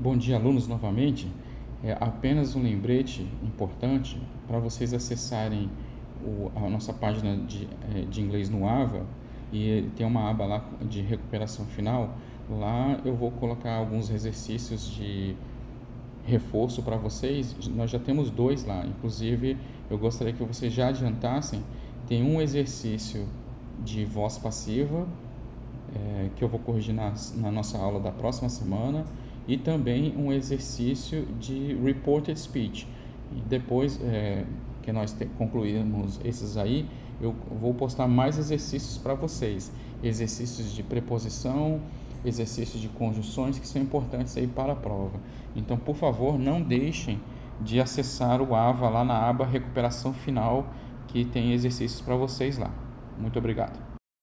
Bom dia, alunos, novamente. É apenas um lembrete importante para vocês acessarem a nossa página de inglês no AVA e tem uma aba lá de recuperação final. Lá eu vou colocar alguns exercícios de reforço para vocês. Nós já temos dois lá, inclusive eu gostaria que vocês já adiantassem. Tem um exercício de voz passiva que eu vou corrigir na nossa aula da próxima semana, e também um exercício de reported speech. E depois que nós concluirmos esses aí, eu vou postar mais exercícios para vocês, exercícios de preposição, exercícios de conjunções que são importantes aí para a prova. Então, por favor, não deixem de acessar o AVA lá na aba recuperação final, que tem exercícios para vocês lá. Muito obrigado.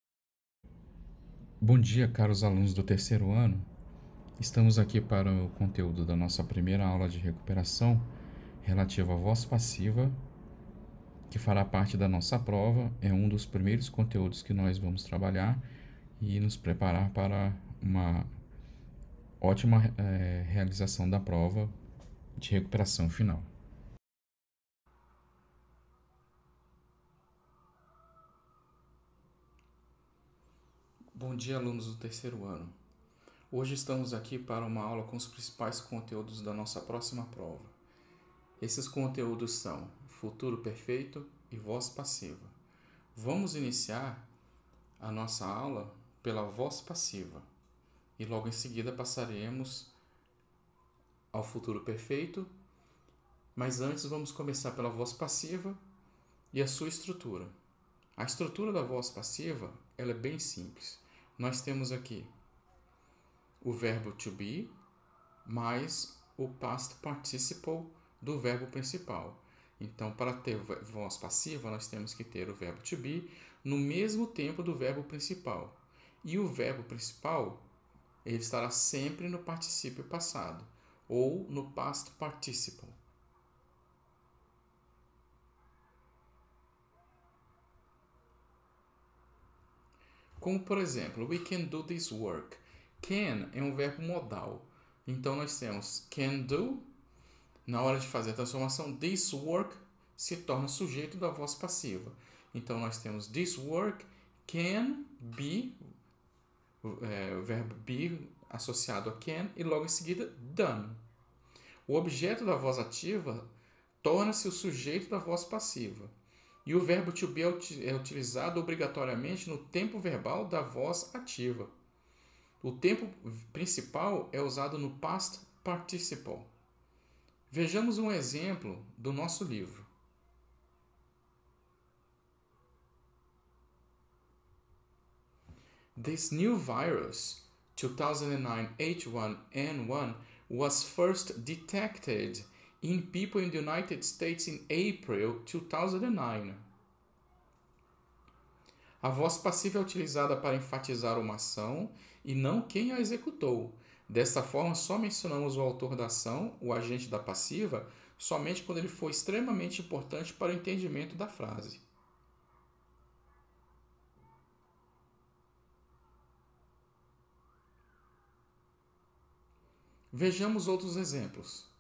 Bom dia, caros alunos do terceiro ano. Estamos aqui para o conteúdo da nossa primeira aula de recuperação relativa à voz passiva, que fará parte da nossa prova. É um dos primeiros conteúdos que nós vamos trabalhar e nos preparar para uma ótima realização da prova de recuperação final. Bom dia, alunos do terceiro ano. Hoje estamos aqui para uma aula com os principais conteúdos da nossa próxima prova. Esses conteúdos são futuro perfeito e voz passiva. Vamos iniciar a nossa aula pela voz passiva e logo em seguida passaremos ao futuro perfeito, mas antes vamos começar pela voz passiva e a sua estrutura. A estrutura da voz passiva ela é bem simples. Nós temos aqui o verbo to be mais o past participle do verbo principal. Então, para ter voz passiva, nós temos que ter o verbo to be no mesmo tempo do verbo principal. E o verbo principal, ele estará sempre no particípio passado ou no past participle. Como, por exemplo, we can do this work. Can é um verbo modal. Então, nós temos can do. Na hora de fazer a transformação, this work se torna sujeito da voz passiva. Então, nós temos this work can be, o verbo be associado a can, e logo em seguida, done. O objeto da voz ativa torna-se o sujeito da voz passiva. E o verbo to be é utilizado obrigatoriamente no tempo verbal da voz ativa. O tempo principal é usado no past participle. Vejamos um exemplo do nosso livro. This new virus, 2009 H1N1, was first detected in people in the United States in April 2009. A voz passiva é utilizada para enfatizar uma ação e não quem a executou. Dessa forma, só mencionamos o autor da ação, o agente da passiva, somente quando ele for extremamente importante para o entendimento da frase. Vejamos outros exemplos.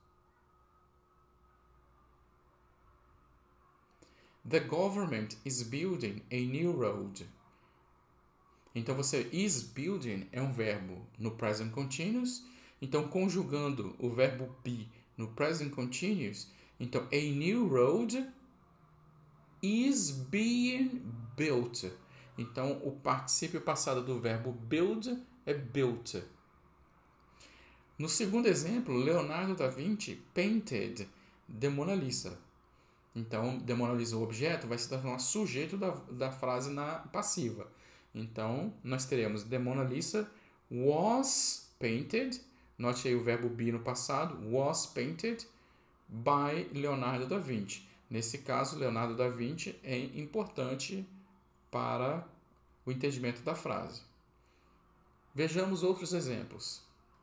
The government is building a new road. Então, is building é um verbo no present continuous. Então, conjugando o verbo be no present continuous, então, a new road is being built. Então, o particípio passado do verbo build é built. No segundo exemplo, Leonardo da Vinci painted the Mona Lisa. Então, the Mona Lisa, o objeto, vai se tornar sujeito da frase na passiva. Então, nós teremos the Mona Lisa was painted, note aí o verbo be no passado, was painted by Leonardo da Vinci. Nesse caso, Leonardo da Vinci é importante para o entendimento da frase. Vejamos outros exemplos.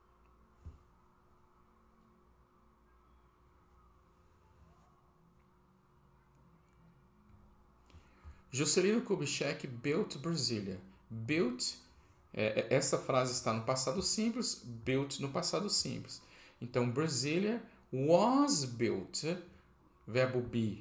Juscelino Kubitschek built Brasília. Built, essa frase está no passado simples, built no passado simples. Então, Brasília was built, verbo be,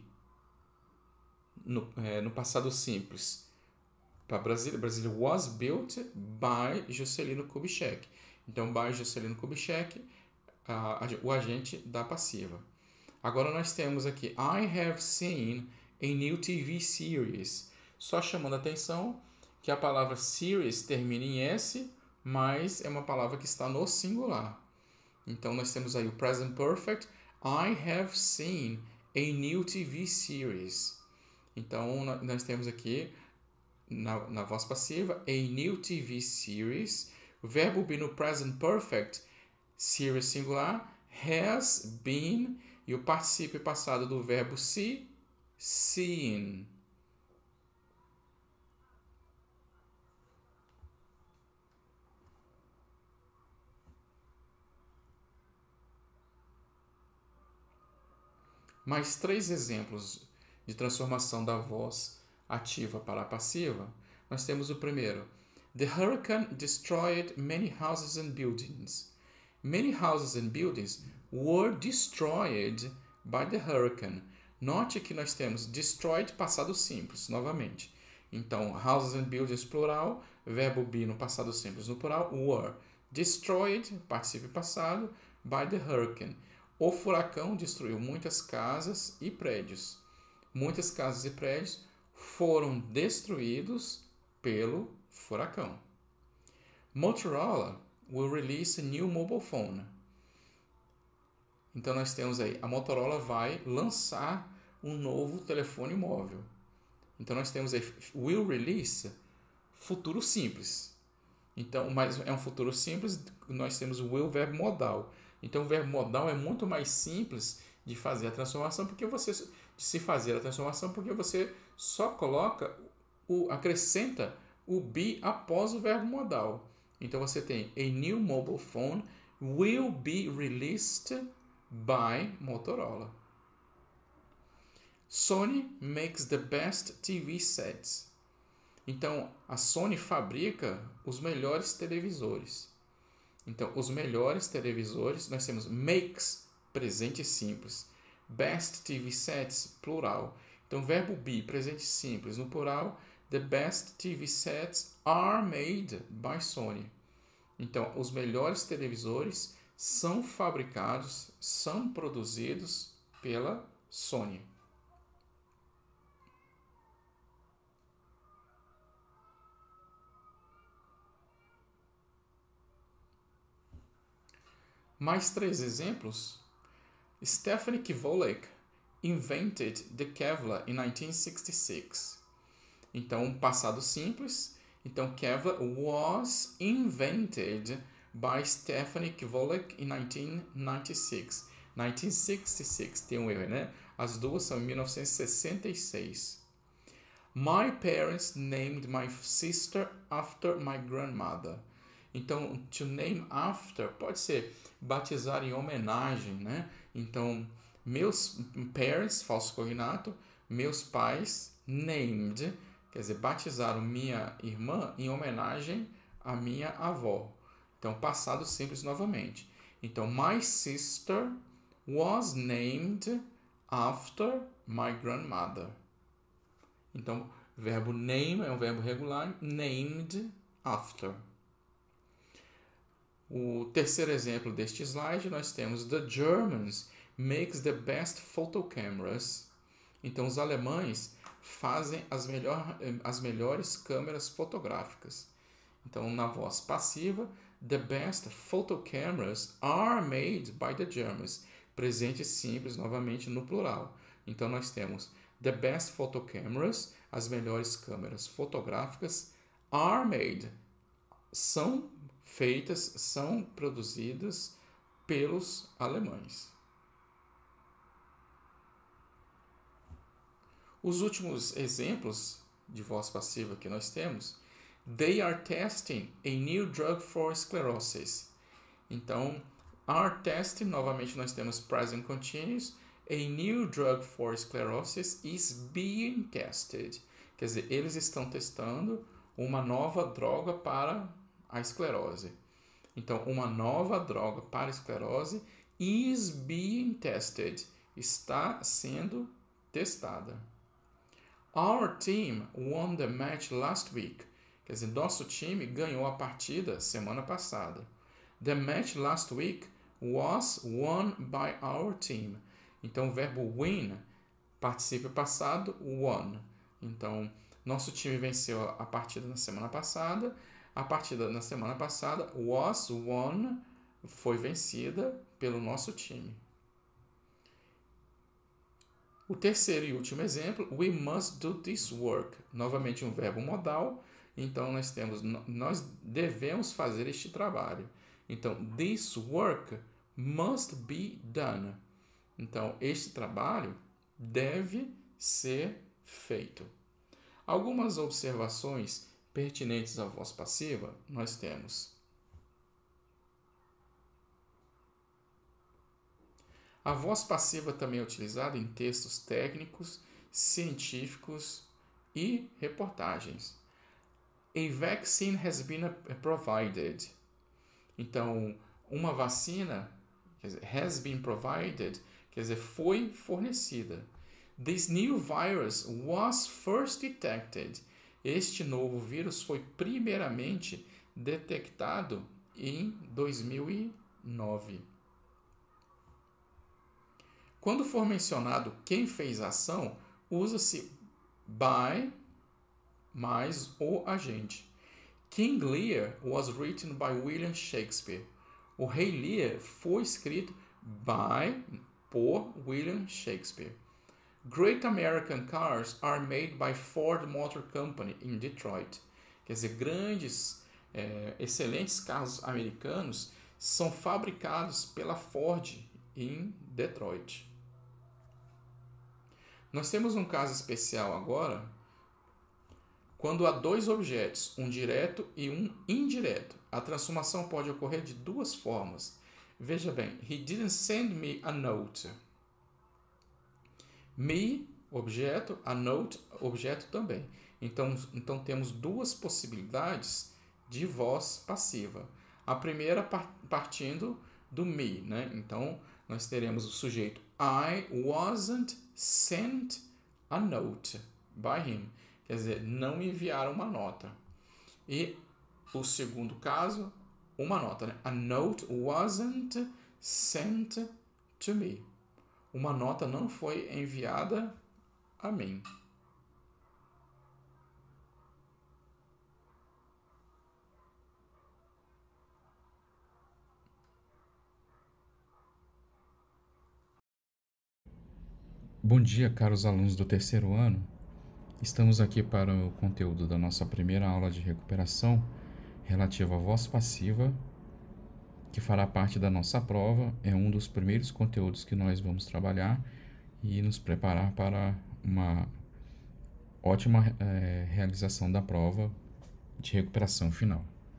no passado simples. Para Brasília, Brasília was built by Juscelino Kubitschek. Então, by Juscelino Kubitschek, o agente da passiva. Agora nós temos aqui, I have seen a new TV series. Só chamando a atenção que a palavra series termina em S, mas é uma palavra que está no singular. Então nós temos aí o present perfect, I have seen a new TV series. Então nós temos aqui na voz passiva a new TV series, o verbo be no present perfect, series singular, has been, e o particípio passado do verbo see, seen. Mais 3 exemplos de transformação da voz ativa para a passiva. Nós temos o primeiro. The hurricane destroyed many houses and buildings. Many houses and buildings were destroyed by the hurricane. Note que nós temos destroyed passado simples, novamente. Então, houses and buildings plural, verbo be no passado simples no plural, were. Destroyed, particípio passado, by the hurricane. O furacão destruiu muitas casas e prédios. Muitas casas e prédios foram destruídos pelo furacão. Motorola will release a new mobile phone. Então nós temos aí, a Motorola vai lançar um novo telefone móvel. Então nós temos aí will release, futuro simples. Então, mas é um futuro simples, nós temos o will, verbo modal. Então o verbo modal é muito mais simples de fazer a transformação, porque você só coloca acrescenta o be após o verbo modal. Então você tem a new mobile phone will be released by Motorola. Sony makes the best TV sets. Então a Sony fabrica os melhores televisores. Então, os melhores televisores, nós temos makes, presente simples, best TV sets, plural. Então, verbo be, presente simples, no plural, the best TV sets are made by Sony. Então, os melhores televisores são fabricados, são produzidos pela Sony. Mais 3 exemplos. Stephanie Kivolek invented the Kevlar in 1966. Então, passado simples. Então, Kevlar was invented by Stephanie Kivolek in 1996. 1966, tem um erro, né? As duas são em 1966. My parents named my sister after my grandmother. Então, to name after pode ser batizar em homenagem, né? Então, meus parents, falso cognato, meus pais, named, quer dizer, batizaram minha irmã em homenagem à minha avó. Então, passado simples novamente. Então, my sister was named after my grandmother. Então, verbo name é um verbo regular, named after. O terceiro exemplo deste slide, nós temos The Germans makes the best photo cameras. Então, os alemães fazem as melhores câmeras fotográficas. Então, na voz passiva, the best photo cameras are made by the Germans. Presente simples, novamente no plural. Então, nós temos the best photo cameras, as melhores câmeras fotográficas, are made, são feitas, são produzidas pelos alemães. Os últimos exemplos de voz passiva que nós temos, they are testing a new drug for sclerosis. Então, are testing, novamente nós temos present continuous, a new drug for sclerosis is being tested. Quer dizer, eles estão testando uma nova droga para a esclerose. Então, uma nova droga para a esclerose is being tested. Está sendo testada. Our team won the match last week. Quer dizer, nosso time ganhou a partida semana passada. The match last week was won by our team. Então, o verbo win, particípio passado, won. Então, nosso time venceu a partida na semana passada. A partida na semana passada was won, foi vencida pelo nosso time. O terceiro e último exemplo, we must do this work. Novamente um verbo modal. Então, nós devemos fazer este trabalho. Então, this work must be done. Então, este trabalho deve ser feito. Algumas observações pertinentes à voz passiva nós temos. A voz passiva também é utilizada em textos técnicos, científicos e reportagens. A vaccine has been provided. Então, uma vacina, quer dizer, has been provided, quer dizer, foi fornecida. This new virus was first detected. Este novo vírus foi primeiramente detectado em 2009. Quando for mencionado quem fez a ação, usa-se by mais o agente. King Lear was written by William Shakespeare. O Rei Lear foi escrito por William Shakespeare. Great American cars are made by Ford Motor Company in Detroit. Quer dizer, excelentes carros americanos são fabricados pela Ford em Detroit. Nós temos um caso especial agora, quando há dois objetos, um direto e um indireto. A transformação pode ocorrer de duas formas. Veja bem, he didn't send me a note. Me, objeto, a note, objeto também. Então temos duas possibilidades de voz passiva. A primeira partindo do me, né? Então nós teremos o sujeito I wasn't sent a note by him. Quer dizer, não me enviaram uma nota. E o segundo caso, uma nota, né? A note wasn't sent to me. Uma nota não foi enviada a mim. Bom dia, caros alunos do terceiro ano. Estamos aqui para o conteúdo da nossa primeira aula de recuperação relativa à voz passiva, que fará parte da nossa prova. É um dos primeiros conteúdos que nós vamos trabalhar e nos preparar para uma ótima realização da prova de recuperação final.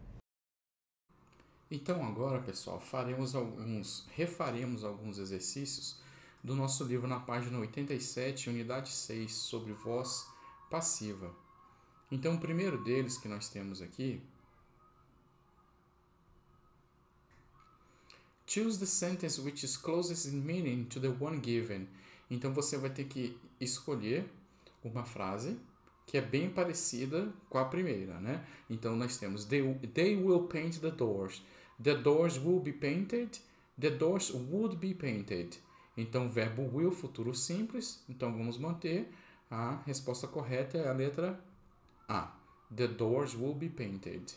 Então agora, pessoal, refaremos alguns exercícios do nosso livro na página 87, unidade 6, sobre voz passiva. Então, o primeiro deles que nós temos aqui, choose the sentence which is closest in meaning to the one given. Então, você vai ter que escolher uma frase que é bem parecida com a primeira, né? Então, nós temos they will paint the doors. The doors will be painted. The doors would be painted. Então, verbo will, futuro simples. Então, vamos manter. A resposta correta é a letra A. The doors will be painted.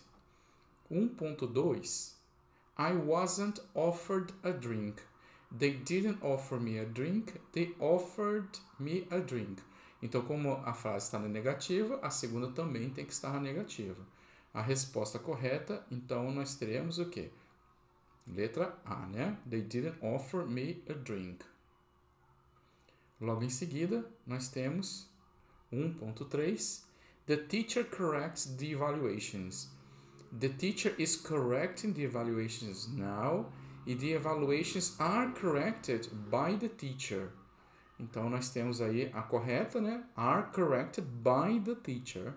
1.2. I wasn't offered a drink. They didn't offer me a drink. They offered me a drink. Então, como a frase está na negativa, a segunda também tem que estar na negativa. A resposta correta, então, nós teremos o quê? Letra A, né? They didn't offer me a drink. Logo em seguida, nós temos 1.3. The teacher corrects the evaluations. The teacher is correcting the evaluations now e the evaluations are corrected by the teacher. Então, nós temos aí a correta, né? Are corrected by the teacher.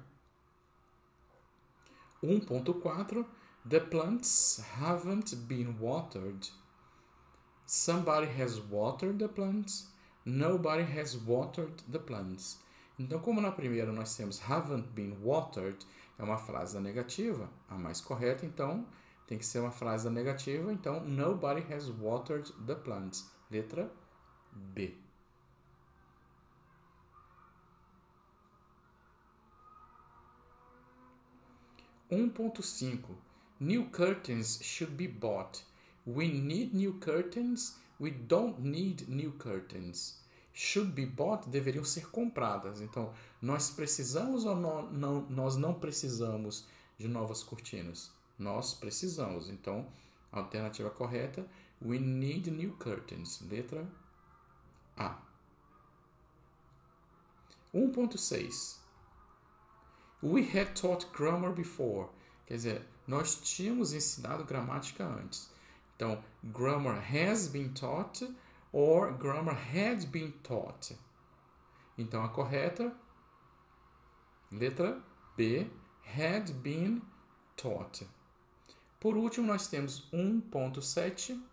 1.4. The plants haven't been watered. Somebody has watered the plants. Nobody has watered the plants. Então, como na primeira nós temos haven't been watered, é uma frase da negativa, a mais correta, então tem que ser uma frase da negativa, então nobody has watered the plants. Letra B. New curtains should be bought. We need new curtains. We don't need new curtains. Should be bought deveriam ser compradas. Então, nós precisamos ou nós não precisamos de novas cortinas? Nós precisamos. Então, a alternativa correta, we need new curtains. Letra A. 1.6. We had taught grammar before. Quer dizer, nós tínhamos ensinado gramática antes. Então, grammar has been taught or grammar had been taught. Então, a correta, letra B, had been taught. Por último, nós temos 1.7.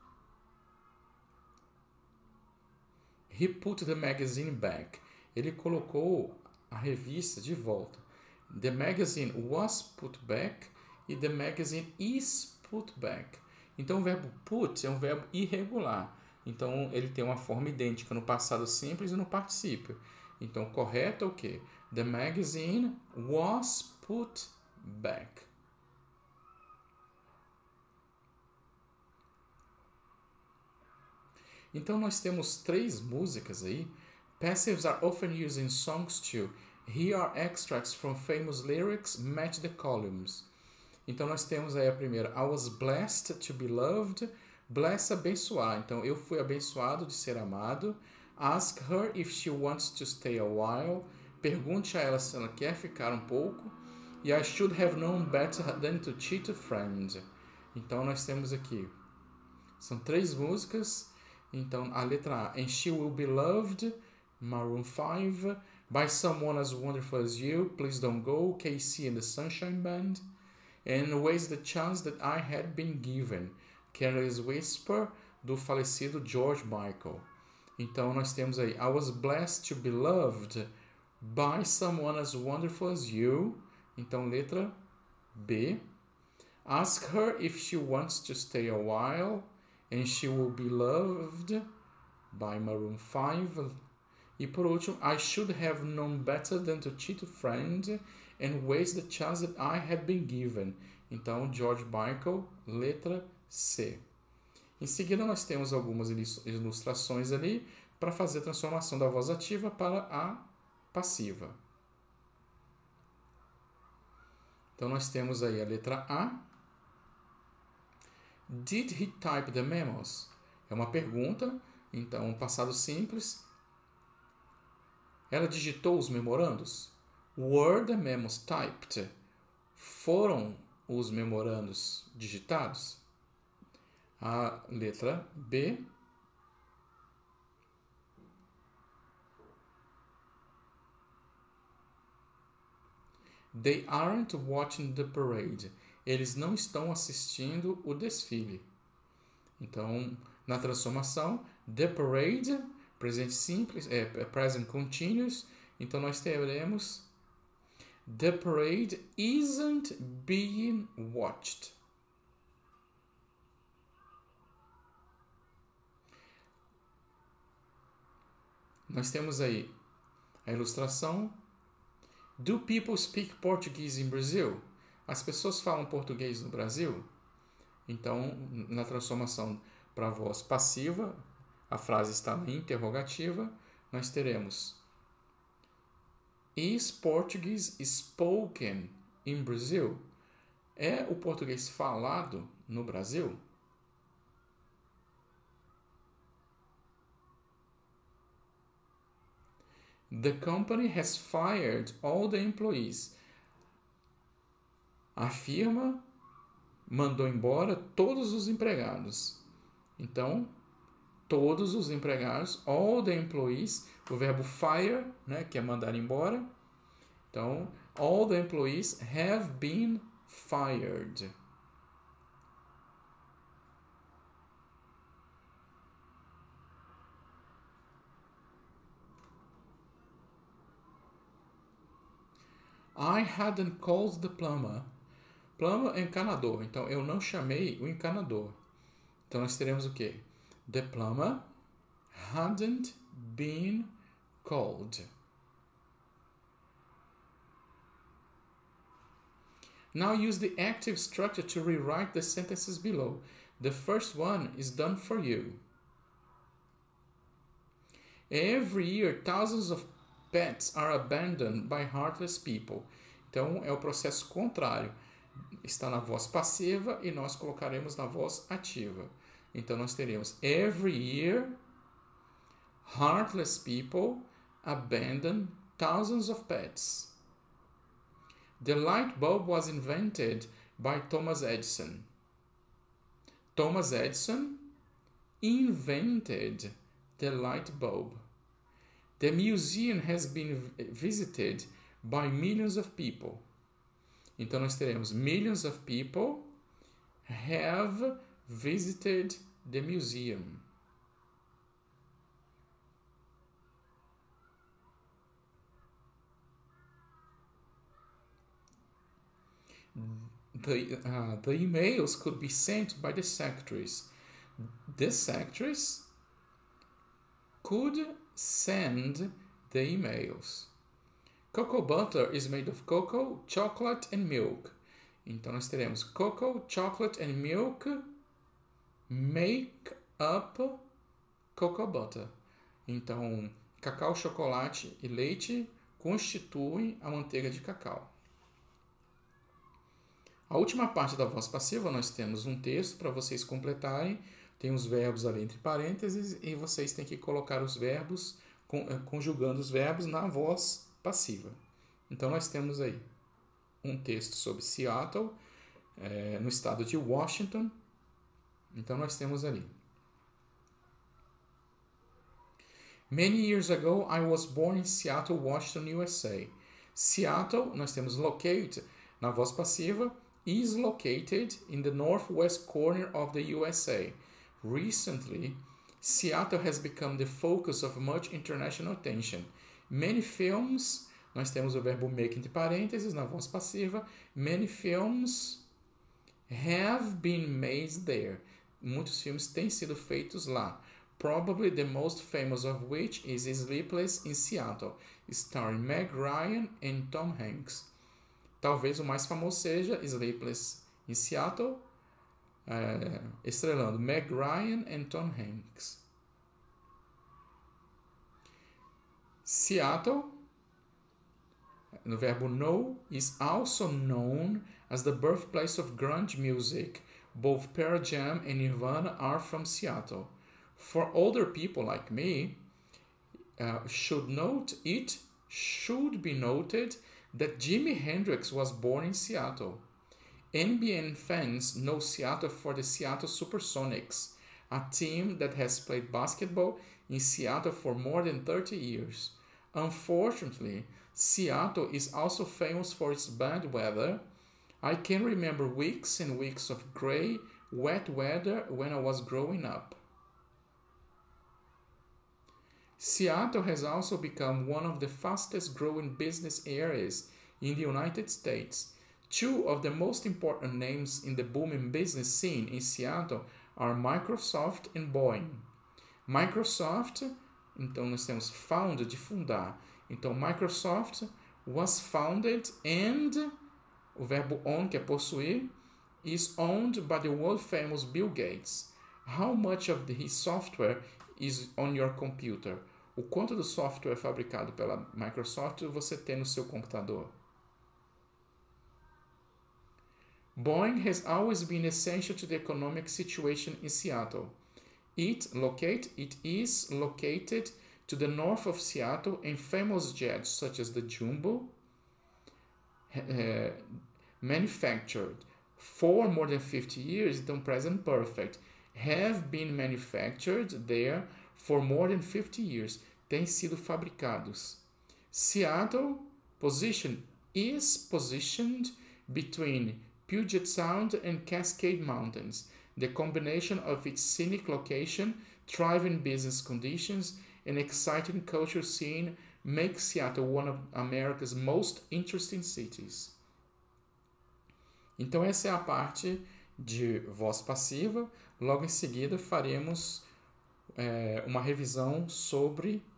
He put the magazine back. Ele colocou a revista de volta. The magazine was put back e the magazine is put back. Então, o verbo put é um verbo irregular. Então, ele tem uma forma idêntica no passado simples e no particípio. Então, correto é o quê? The magazine was put back. Então, nós temos 3 músicas aí. Passives are often used in songs too. Here are extracts from famous lyrics, match the columns. Então, nós temos aí a primeira. I was blessed to be loved. Bless, abençoar. Então, eu fui abençoado de ser amado. Ask her if she wants to stay a while. Pergunte a ela se ela quer ficar um pouco. E I should have known better than to cheat a friend. Então, nós temos aqui. São 3 músicas. Então, a letra A. And she will be loved. Maroon 5. By someone as wonderful as you. Please don't go. KC and the Sunshine Band. And waste the chance that I had been given. Careless Whisper, do falecido George Michael. Então, nós temos aí, I was blessed to be loved by someone as wonderful as you. Então, letra B. Ask her if she wants to stay a while, and she will be loved by Maroon 5. E por último, I should have known better than to cheat a friend and waste the chance that I had been given. Então, George Michael, letra C. Em seguida, nós temos algumas ilustrações ali para fazer a transformação da voz ativa para a passiva. Então, nós temos aí a letra A. Did he type the memos? É uma pergunta, então, passado simples. Ela digitou os memorandos? Were the memos typed? Foram os memorandos digitados? A letra B. They aren't watching the parade. Eles não estão assistindo o desfile. Então, na transformação, the parade, presente simples, present continuous. Então, nós teremos the parade isn't being watched. Nós temos aí a ilustração. Do people speak Portuguese in Brazil? As pessoas falam português no Brasil? Então, na transformação para a voz passiva, a frase está na interrogativa, nós teremos Is Portuguese spoken in Brazil? É o português falado no Brasil? The company has fired all the employees. A firma mandou embora todos os empregados. Então, todos os empregados, all the employees, o verbo fire, né, que é mandar embora. Então, all the employees have been fired. I hadn't called the plumber. Plumber é encanador, então eu não chamei o encanador. Então nós teremos o quê? The plumber hadn't been called. Now use the active structure to rewrite the sentences below. The first one is done for you. Every year, thousands of pets are abandoned by heartless people. Então, é o processo contrário. Está na voz passiva e nós colocaremos na voz ativa. Então, nós teremos every year, heartless people abandon thousands of pets. The light bulb was invented by Thomas Edison. Thomas Edison invented the light bulb. The museum has been visited by millions of people. Então nós teremos millions of people have visited the museum. The emails could be sent by the secretaries. The secretaries could send the emails. Cocoa butter is made of cocoa, chocolate and milk. Então nós teremos cocoa, chocolate and milk make up cocoa butter. Então, cacau, chocolate e leite constituem a manteiga de cacau. A última parte da voz passiva nós temos um texto para vocês completarem. Tem os verbos ali entre parênteses e vocês têm que colocar os verbos, conjugando os verbos na voz passiva. Então nós temos aí um texto sobre Seattle, no estado de Washington. Então nós temos ali. Many years ago, I was born in Seattle, Washington, USA. Seattle, nós temos locate na voz passiva, is located in the northwest corner of the USA. Recently, Seattle has become the focus of much international attention. Many films, nós temos o verbo make entre parênteses na voz passiva. Many films have been made there. Muitos filmes têm sido feitos lá. Probably the most famous of which is Sleepless in Seattle, starring Meg Ryan and Tom Hanks. Talvez o mais famoso seja Sleepless in Seattle, estrelando Meg Ryan and Tom Hanks. Seattle, no verbo know, is also known as the birthplace of grunge music. Both Pearl Jam and Nirvana are from Seattle. For older people like me, it should be noted that Jimi Hendrix was born in Seattle. NBA fans know Seattle for the Seattle Supersonics, a team that has played basketball in Seattle for more than 30 years. Unfortunately, Seattle is also famous for its bad weather. I can remember weeks and weeks of gray, wet weather when I was growing up. Seattle has also become one of the fastest growing business areas in the United States. Two of the most important names in the booming business scene in Seattle are Microsoft and Boeing. Microsoft, então nós temos found, de fundar. Então Microsoft was founded and, o verbo own, que é possuir, is owned by the world famous Bill Gates. How much of his software is on your computer? O quanto do software fabricado pela Microsoft você tem no seu computador? Boeing has always been essential to the economic situation in Seattle. It is located to the north of Seattle, and famous jets such as the Jumbo, manufactured for more than 50 years, então present perfect, have been manufactured there for more than 50 years, têm sido fabricados. Seattle is positioned between Puget Sound and Cascade Mountains. The combination of its scenic location, thriving business conditions, and exciting culture scene make Seattle one of America's most interesting cities. Então essa é a parte de voz passiva. Logo em seguida faremos uma revisão sobre